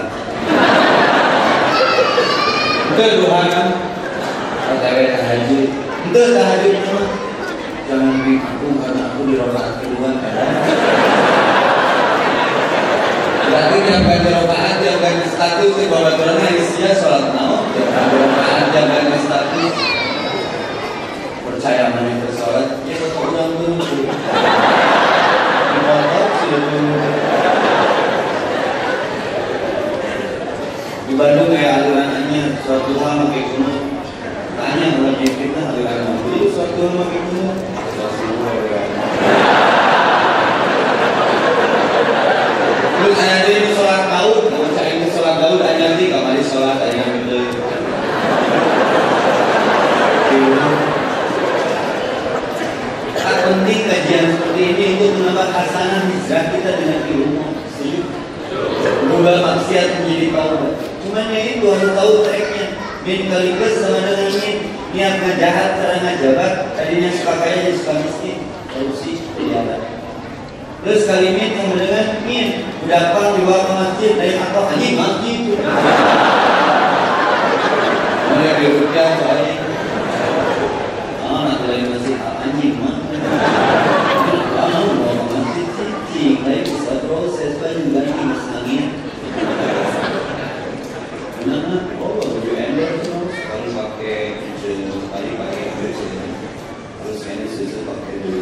Itu luar kan? Atau yang tahajud. Itu tahajud memang jangan aku karena aku di rakaat kedua kadang. Berarti yang ganti rokaat, yang ganti status di bawah turunnya isinya sholat mau ganti rokaat, yang ganti status percaya mana itu sholat ya tetap ulang dulu di motor sudah dulu di Bandung kayak alirannya suatu hal pakai kunut tanya kalau kita aliran mobil suatu hal pakai kunut terus saya ini sholat Daud, kalau saya ini sholat Daud, saya nanti kembali sholat saya betul. Tak penting kajian seperti ini untuk menambah hasanah hijrah kita dengan ilmu. Setuju? Berubah maksiat menjadi taubat. Cuman ya itu harus tahu treknya. Min kaligus sama dengan ini niatnya jahat, cara ngajabat, tadinya suka kaya jadi suka miskin. Solusi tidak. Terus kalimat yang mendengar min udah apa di luar masjid dari apa aja masjid itu. Mulai diucap soalnya. Oh nanti dari masjid anjing mana? Kamu mau masjid sih, tapi bisa proses kan juga nih masangin. Kenapa? Oh baju ember tuh sekali pakai sekali pakai baju terus ini susu pakai dulu.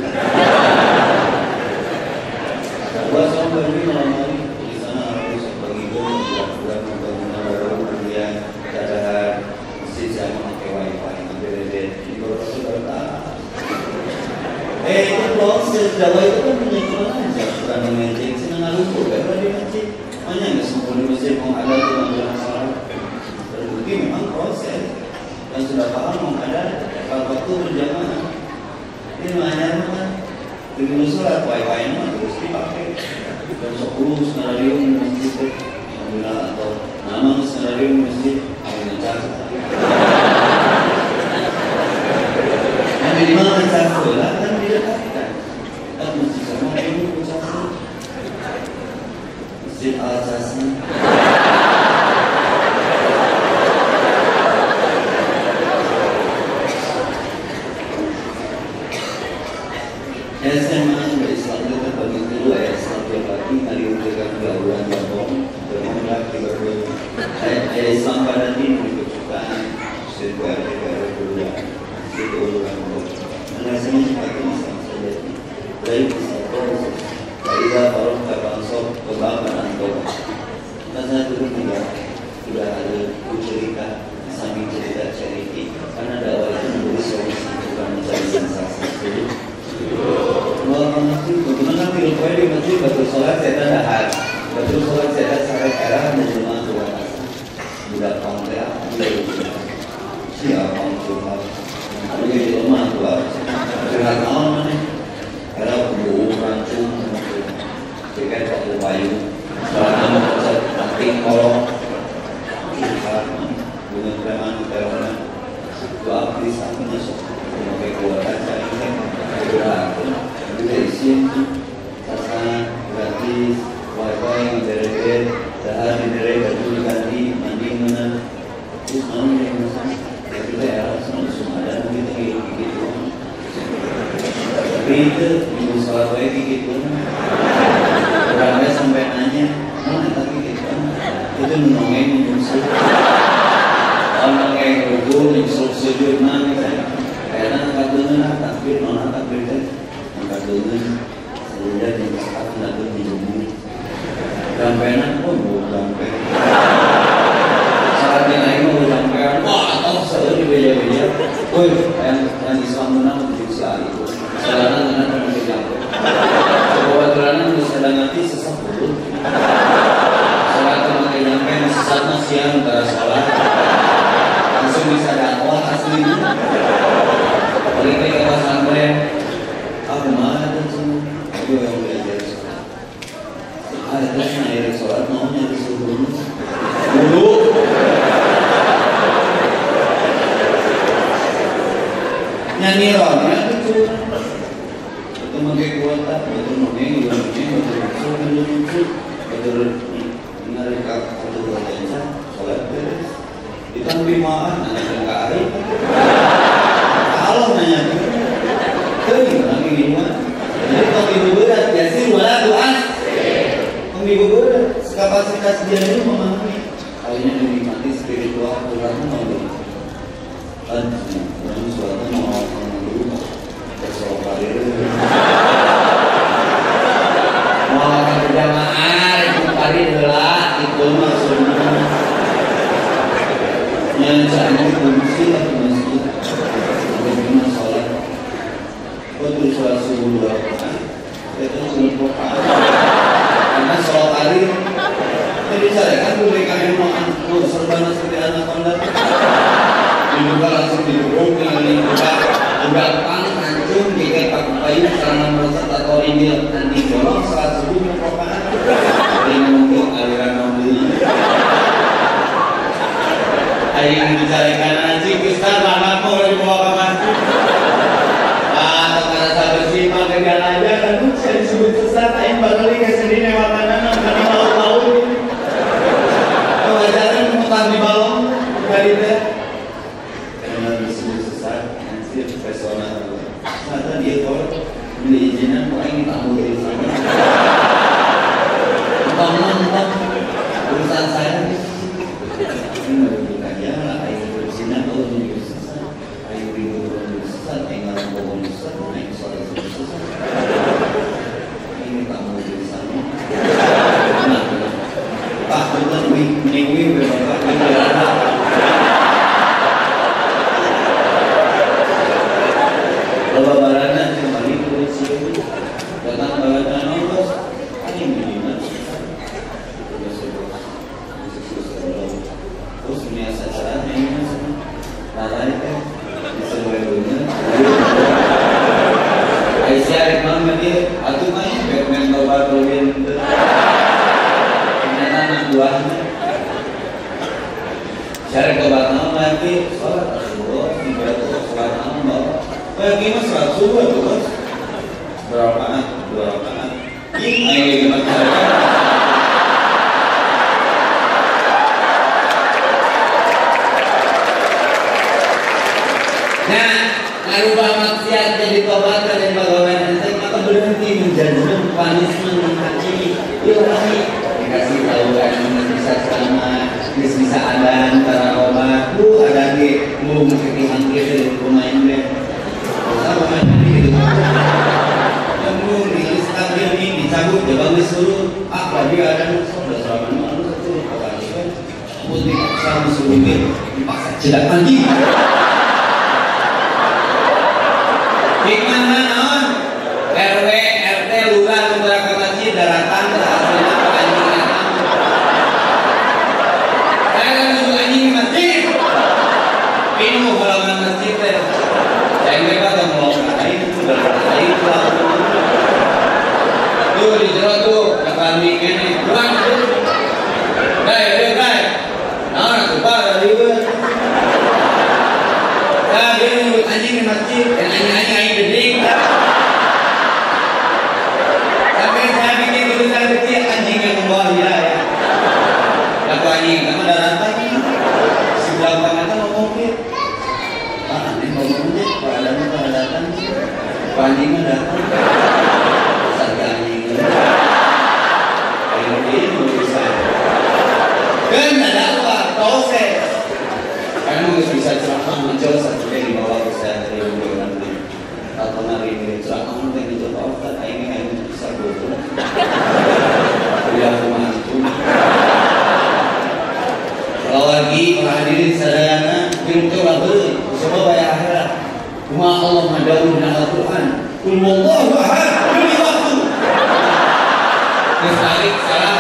Buat sama baju malam hari di sana harus bagi gue buat membangun baru kemudian ada masjid saya memakai wifi hampir ada di beberapa saudara. Eh itu proses Jawa itu kan punya kemana aja bukan mengejek senang lupa karena di masjid banyak nggak semua di masjid mau ada itu nggak masalah. Terbukti memang proses dan sudah paham mau ada kalau waktu berjamaah ini hanya kan dengan sholat wifi-nya terus dipakai dan sepuluh skenario masjid alhamdulillah atau nama skenario masjid alhamdulillah ada Islam pada timur kesukaan segala-segala budaya itu urusan mengasihnya seperti Islam saja dari kisah proses dari baru terbangsok kebanggaan atau karena dulu tidak sudah ada cerita samping cerita charity karena dakwah itu memberi solusi bukan mencari sensasi dulu. Wah mengerti bagaimana film saya di masjid betul sholat saya dahat betul sholat saya sampai era menjelma tua budak panggilan mulai siapa cuma ada di rumah tua curhat naon mana era kubu rancung jika tak bayu selama proses penting kolong curhat dengan preman preman dua bisa masuk memakai keluarga saya curhat dari sini sasaran gratis wifi internet dahar internet baju diganti mandi mana terus mau yang masak tapi saya harus semua ada mungkin kayak gitu tapi itu ibu salah kayak gitu orangnya sampai nanya mana tapi gitu itu nongeng nyusul orang kayak rugu nyusul sujud mana karena angkat dengan takbir nona takbir kan angkat dengan sehingga diangkat lalu dijumui gampenan pun mau gampen saat yang lain mau gampen wah atau selalu dibeja-beja woi yang yang Islam menang untuk Islam itu selalu menang untuk digampen bahwa kerana sedang nanti sesat dulu saat memakai gampen sesat siang antara sholat langsung bisa dakwah aslinya balik ke pesantren aku mana tuh semua aku yang belajar sholat ada terusnya dari sholat maunya disuruh dulu nyanyi rohnya itu betul memakai kuota betul memakai ilmunya betul muncul betul muncul betul menarik satu dua jasa sholat beres ditambah maaf anak enggak ada kalau nanya tuh lagi gimana jadi kalau ibu berat ya sih wala doa kalau ibu berat kapasitas dia itu memahami kalinya dinikmati spiritual Tuhan mau kan orang suatu mau dulu bersoal karir mau akan berjamaah itu karir lah itu maksudnya yang caranya fungsi atau masjid bagaimana sholat betul sholat subuh dua rakaat itu subuh rakaat karena sholat karir jadi saya kan berikan ilmu anakku serba seperti anak kondat dibuka langsung didukung dengan dibuka udah pang hancur dikai pakai payung karena merosot atau ini nanti dorong sholat subuh rakaat ini mungkin aliran mobil hari ini dicarikan nanti Kristal anakmu boleh dibawa ke masjid atau karena saya bersimpang ke jalan aja kan saya disebut sesat aing bakal dikasih sendiri lewat kanan karena tahu-tahu pengajaran mutar di balong dari itu karena disebut sesat nanti personal ternyata dia kalau beli izinan kok aing tak mau dari sana entah-entah urusan saya ini ya lah air bersihnya kalau menjadi sesat air ribu menjadi sesat tinggal bohong sesat naik suara sesat ini tak mau jadi sama nah pak betul minggu berbapak minggu ada bapak balanan kembali ke situ datang balanan nongos ini minimal terus punya sasaran yang ini lalai kan disesuai dengan Aisyah Rekman dia atuh main Batman Toba Robin ternyata anak buahnya syarek tobat nama lagi sholat asubuh tiga tuh sholat nama bawa kayak gimana sholat subuh tuh bos berapa rakaat dua rakaat ini ayo gimana nah, ngarubah maksiat jadi tobat dan bagaimana nanti maka berhenti menjadikan punishment menghakimi ilmu dikasih tahu kan bisa selamat bisa ada sama sebelumnya dipaksa jedak anjing. Gimana non? R W, R T, lurah, tentara ke masjid, daratan, terhasilnya ke anjingan. Saya akan nunjuk anjing di masjid. Pinuh halaman masjid teh. Saya mereka akan mau ngatain itu, berkatain itu. Tuh di jero tuh, akan ini, pulang tuh. Dai, dai, dai. Nah, tuh pak, dari itu. Nah, dia nunjuk anjing di masjid, dan anjing-anjing anjing beding. Sampai saya bikin tulisan kecil anjing yang membawa dia ya. Aku anjing, kamu daratan. Si belakang itu ngomong gitu. Pak, anjing ngomong gitu, Pak Adanya Pak datang. Pak anjingnya datang. Sarga anjing. Kayak begini tulisan. Dan ada apa? Proses. Karena harus bisa ceramah muncul satu yang dibawa ke saya dari bulan ini. Atau hari ini ceramah mungkin itu tahu kan ini hanya bisa bodoh. Tidak mampu. Kalau lagi para hadirin sadayana film coba beli, coba bayar akhirat. Cuma Allah madawu dan Al-Quran. Qul wallahu ahad. Beri waktu. Tertarik salam.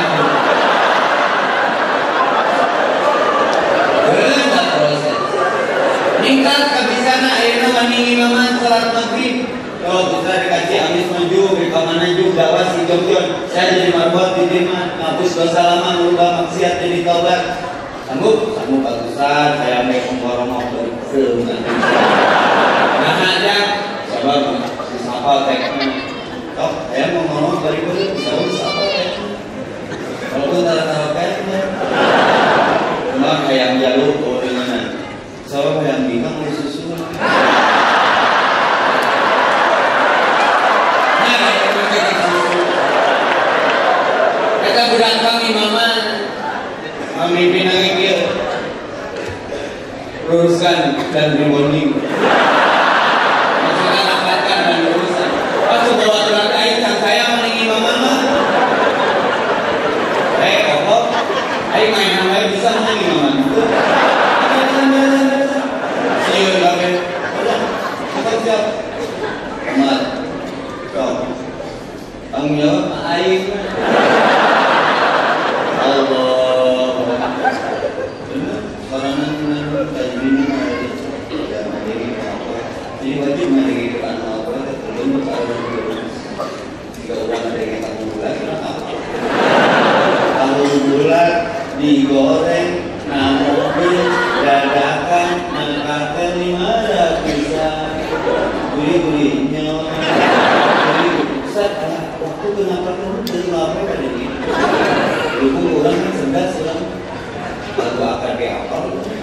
Ningkat kabisana ayeuna wani imaman salat maghrib. Oh, putra dikasih amis maju, di kamana juga dakwah si Jogjon. Saya jadi marbot di Diman, ngapus dosa lama, merubah maksiat jadi taubat. Sanggup, sanggup bagusan, saya ambil pemborong dari film. Nah aja, coba si sapa teknya. Tok, saya mau ngomong dari kulit, bisa sapa teknya. Kalau pun tara-tara teknya, cuma kayak jalur oh dengan saya yang bilang mau susu. Nah, kita berdatang imaman, memimpin agil, urusan dan rebonding. Masalah dapatkan dan urusan. Pas bawa terakhir sang saya mening imaman mah. Eh, kok? Ayo main namanya bisa mening imaman. Iya, Raden. Kita siap. Mat. Kau. Tanggung jawab air. Allah. Benar. Sorangan dari ini ada. Ya, jadi apa? Jadi wajib mandiri kan apa? Belum tahu. Jika orang ada yang tahu bulan, tahu bulan digoreng, namun dadakan mengangkat lima bisa gurih-gurihnya gurih Ustaz, waktu kenapa kamu terima apa pada ini dukung orang yang sedang sedang lagu akan kayak apa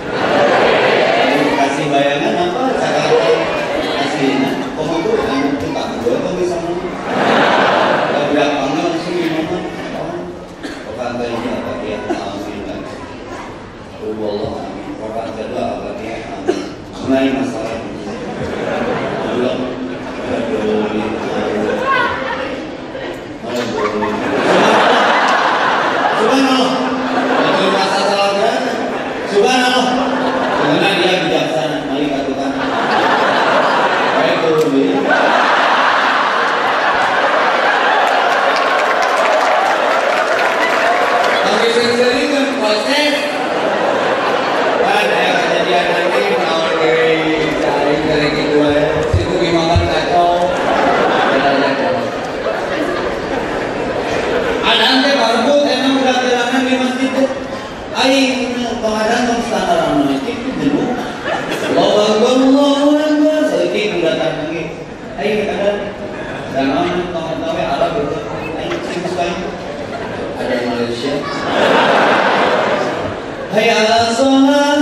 kasih bayangan apa sekarang kasihnya kamu tuh kamu tuh tak gue tuh bisa ngomong kalau udah panggil langsung ngomong bukan banyak apa dia amin kan Allah amin orang kedua apa dia amin mulai masalah ini belum Subhanallah itu masalah berapa Subhanallah karena dia bijaksana mari katakan baik dulu tapi sendiri kan proses ada kejadian nanti mau dari dari kedua situ dimakan kacau ada ante baru emang udah terangan di masjid aing pengadaan dong standar masjid itu dulu Allahu Akbar Allahu Akbar sedikit udah lagi aing ada dan orang tahu-tahu Arab itu aing sering suka ada Malaysia hayya ala sholat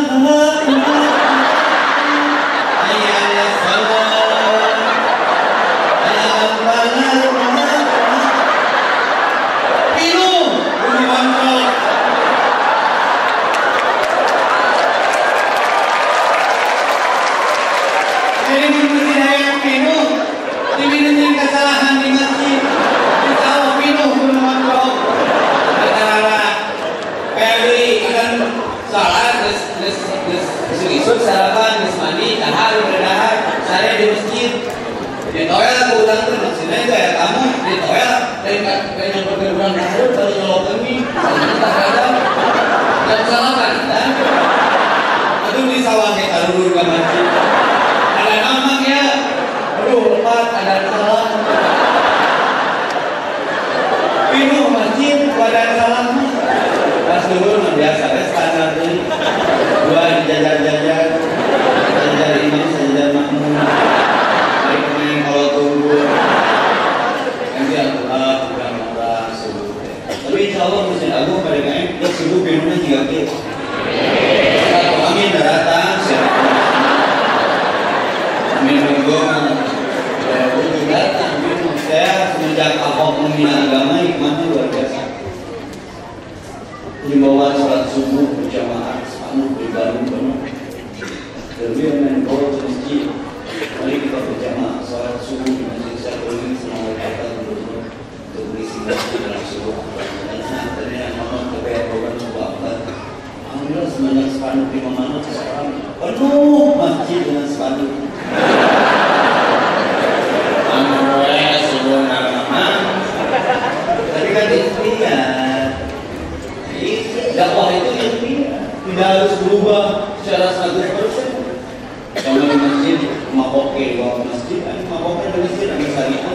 hayya ala sholat hayya ala falah pilu ini mantap ini di masjid hayya pilu ini dengan kesalahan di masjid kita pilu ini mantap kata kayak beli ikan Isuk-isuk sarapan, geus mandi, dahar, dahar, sare di masjid. Di toel aku ulang tuh maksudnya kayak kamu di toel dari kayak yang bergerak dahar baru nyolokeun nih. Kita kadang dan salaman kan. Aduh di sawah kayak kalur ka masjid. Ada nama ya. Aduh lepas ada salah. Pinuh masjid pada salah. Pas dulu mah biasa ya standar ini. Dua jajar-jajar, jajar imam, jajar makmum. Baik ini kalau tunggu, nanti aku ah udah marah subuh. Tapi insya Allah masjid agung pada kain plus subuh pintunya tiga kilo. Kalau amin datang siapa? Amin minggu saya butuh datang. Saya semenjak Ahok membina agama hikmahnya luar biasa. Himbauan sholat subuh berjamaah sepanuh di Bandung penuh. Lebih main bawa ke masjid. Mari kita berjamaah sholat subuh di masjid Syarul Semua kata untuk untuk berisi masjid dalam subuh. Dan tadi yang mana kebayar program subuh apa? Alhamdulillah sebanyak sepanuh di mana sekarang penuh masjid dengan sepanuh. Alhamdulillah subuh nama. Tadi kan ikhtiar. Dakwah itu yang tidak harus berubah secara seratus persen. Kalau di masjid, makoke di masjid, makoke di masjid, ada syariat.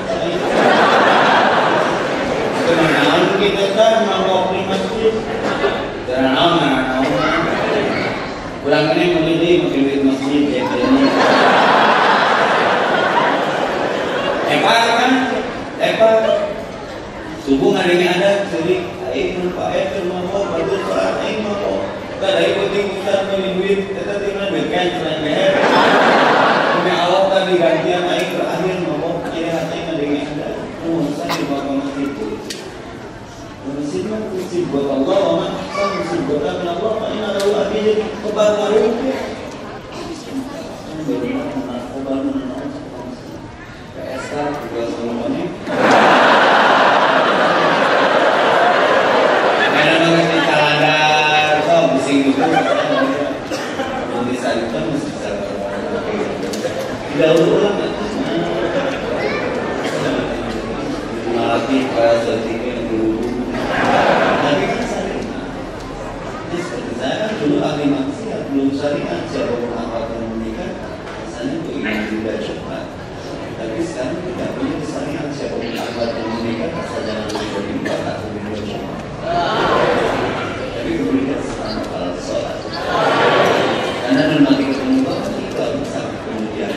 Kenal kita kan makoke di masjid. Kenal mana? Kurang ini memilih memilih masjid ya ini. Eka kan, Eka subuh hari ini ada jadi. Aing Pak Eka mau bantu sholat aing mau. Kada ikuti kita duit, kita tinggal beken selain leher. Kami awak tadi gantian aing terakhir mau aing aing ada yang ada. Oh, saya di bawah masjid itu. Masjid mah masjid buat Allah, mah kan masjid buat Allah. Ini ada lagi jadi kebar baru. Kebar mana? P S K juga semuanya. Tidak ulang melatih para sosial dulu. Tapi kan syariat. Jadi seperti saya kan dulu ahli maksiat, belum syariat. Siapa pun apapun menikah, rasanya itu ingin juga cepat. Tapi sekarang tidak punya syariat. Siapa pun apapun menikah, rasanya harus berlimpah atau berlimpah cepat. Tapi kemudian sekarang kalau sholat, karena mati ketemu Tuhan tidak bisa kemudian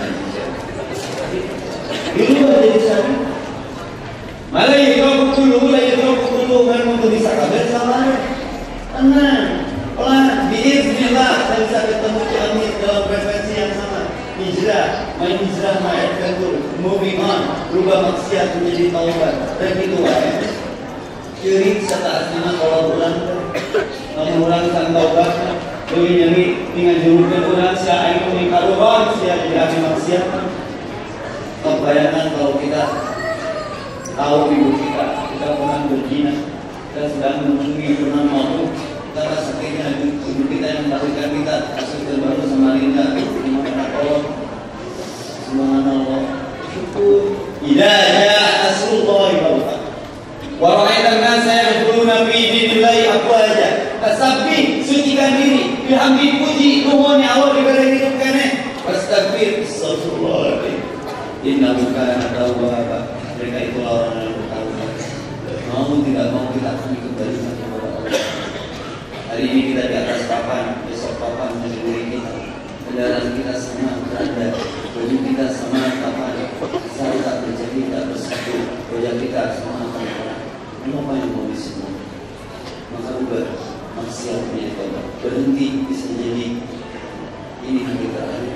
dulu ada syariat. Malah itu dulu, malah itu dulu memang untuk bisa kabar salah. Tenang, pelan, bismillah, saya bisa ketemu kami dalam frekuensi yang sama. Hijrah, main hijrah, main adventure, moving on, berubah maksiat menjadi taubat. Dan itu ya. Ciri serta aslinya kalau ulang, mengulangkan taubat. Jadi jadi dengan juruskan ulang siapa yang mengkaruan siapa jadi ahli maksiat. Kau bayangkan kalau kita tahu ibu kita, kita pernah berzina, kita sedang mengunjungi pernah mau, kita sakitnya ibu kita yang melahirkan kita, kasus terbaru sama Linda, dimana Allah, subhanallah, syukur, hidayah, Rasulullah, ibadah. Warahmatullahi wabarakatuh. Saya berguru Nabi dinilai apa aja. Tasbih, sucikan diri, bihamdi puji, nuhun ya Allah diberi hidup kene. Astagfir, astagfirullahaladzim. Innahu kana tawwaba. Mereka itu orang yang bertaubat. Mau tidak mau kita akan kembali kepada Allah. Hari ini kita di atas papan, besok papan menjadi kita. Kendaraan kita sama berada, baju kita sama papan. Saya tak terjadi, tak bersatu. Wajah kita sama papan. Kenapa yang mau disebut? Maka ubah maksiat punya taubat. Berhenti bisa jadi ini hari terakhir.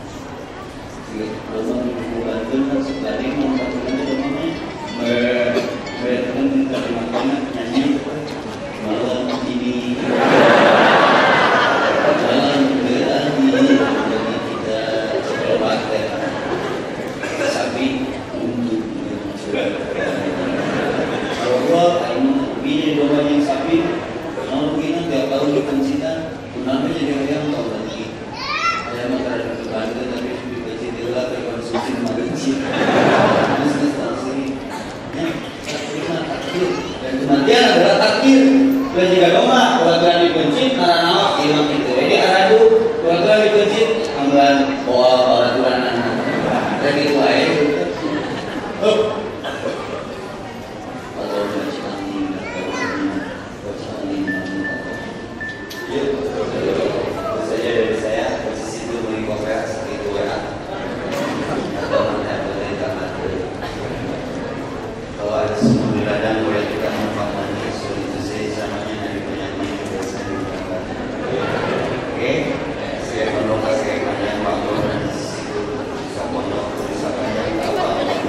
Allah membuatkan sekali membuatkan namanya berkaitan dengan makanan nyanyi malam ini malam berani bagi kita berpakai sapi untuk kalau Allah ini domba yang sapi kalau begini tiap tahun dipensikan namanya jadi yang tahu lagi Itu saja dari saya. Posisi itu beli kopi seperti itu ya. Kalau ada semua di ladang boleh kita manfaatkan itu itu saya samanya dari penyanyi biasa di tempat. Oke, saya mendoa saya panjang waktu dan situ sapono bisa panjang apa.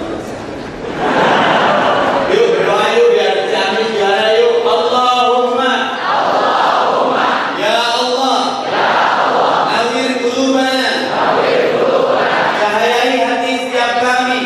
Yuk berdoa yuk biar kami juara yuk. Allahumma, Allahumma, ya Allah, ya Allah, nawir qulubana, nawir qulubana, cahayai hati setiap kami.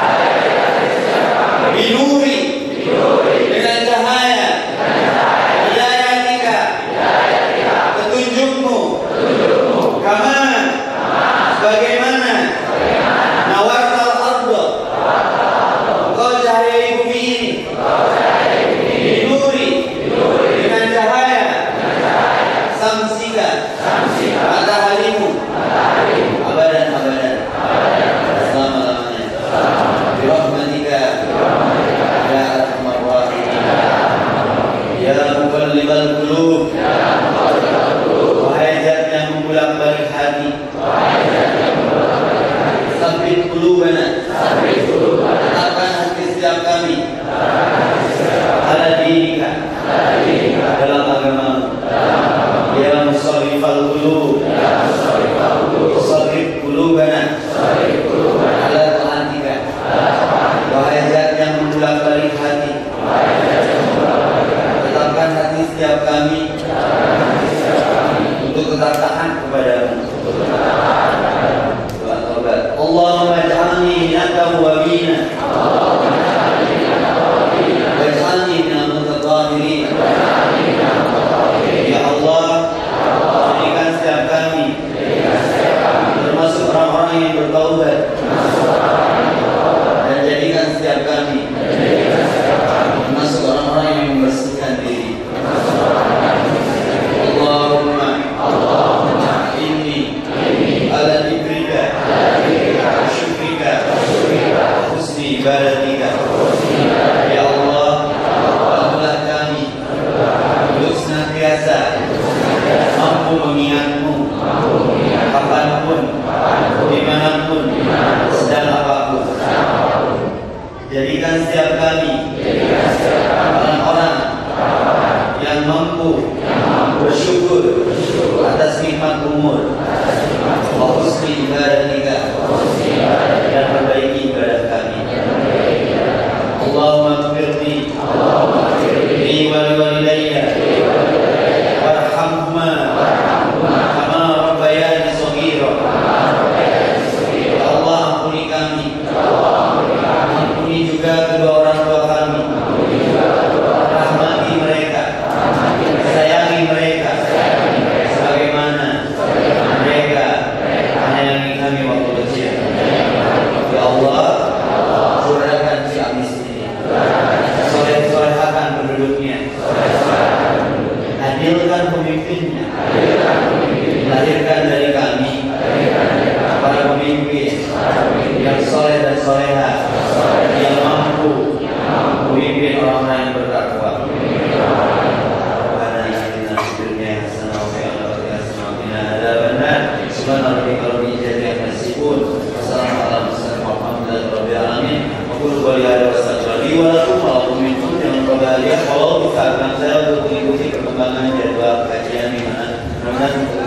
Binuri, dengan cahaya, hidayatika, petunjukmu, kama, sebagaimana, nawartal ardo, engkau cahayai bumi ini, binuri, dengan cahaya, samsika, mataharimu, abadan abadan, selama-lamanya, birahmatika, ya arhamar rahimin, ya muqallibal qulub, wahai zat yang membolak-balik hati, sabbit qulubana, tetapkan hati setiap kami, ala dinika, dalam agamamu, ya musarrifal qulub, sarrif qulubana, ala taatika, wahai zat yang membolak-balik hati, tetapkan hati setiap kami untuk tetap taat kepadamu. Doa taubat. Allahumma ij'alni minat tawwabina waj'alni minal mutatahhirin. Ya Allah, jadikan setiap kami termasuk orang-orang yang bertaubat, dan jadikan setiap kami termasuk orang-orang yang membersihkan diri. Allahumma inni ala dzikrika wa syukrika wa husni ibadatika. Ya Allah, bantulah kami untuk senantiasa mampu mengingatmu kapanpun, dimanapun, sedang apapun. Jadikan setiap kami orang-orang yang mampu bersyukur atas nikmat umur, wa husni ibadatika, dan perbaiki ibadah kami. Allahumma ighfirli li wa liwalidayya warhamhuma kama rabbayani shaghira. Ya Allah, ampuni kami, ampuni juga kedua orang tua kami, rahmati mereka, sayangi mereka sebagaimana mereka menyayangi kami waktu kecil. Ya Allah, curahkan si amis ini, soleh-solehakan penduduknya, adilkan pemimpinnya, lahirkan dari kami para pemimpin yang soleh dan soleha, yang mampu memimpin orang-orang yang bertakwa. Kalau bisa akan saya untuk mengikuti perkembangan jadwal kajian di mana mudah-mudahan